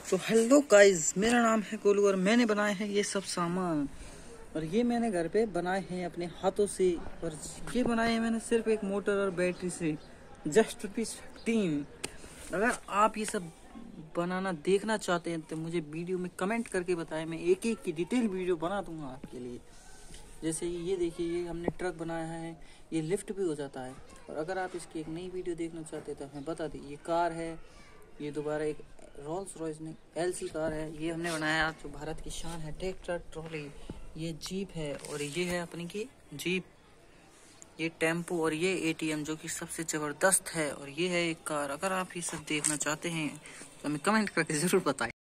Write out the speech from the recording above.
तो hello guys, मेरा नाम है गोलू और मैंने बनाए हैं ये सब सामान। और ये मैंने घर पे बनाए हैं अपने हाथों से। और ये बनाए हैं मैंने सिर्फ एक मोटर और बैटरी से, जस्ट ₹15। अगर आप ये सब बनाना देखना चाहते हैं तो मुझे वीडियो में कमेंट करके बताएं, मैं एक एक की डिटेल वीडियो बना दूंगा आपके लिए। जैसे ये देखिए, ये हमने ट्रक बनाया है, ये लिफ्ट भी हो जाता है। और अगर आप इसकी एक नई वीडियो देखना चाहते हैं तो हमें बता दें। ये कार है, ये दोबारा एक रोल्स रॉयस ने एलसी कार है, ये हमने बनाया जो भारत की शान है, ट्रैक्टर ट्रॉली। ये जीप है और ये है अपनी की जीप, ये टेम्पो और ये एटीएम जो कि सबसे जबरदस्त है। और ये है एक कार। अगर आप ये सब देखना चाहते हैं तो हमें कमेंट करके जरूर बताएं।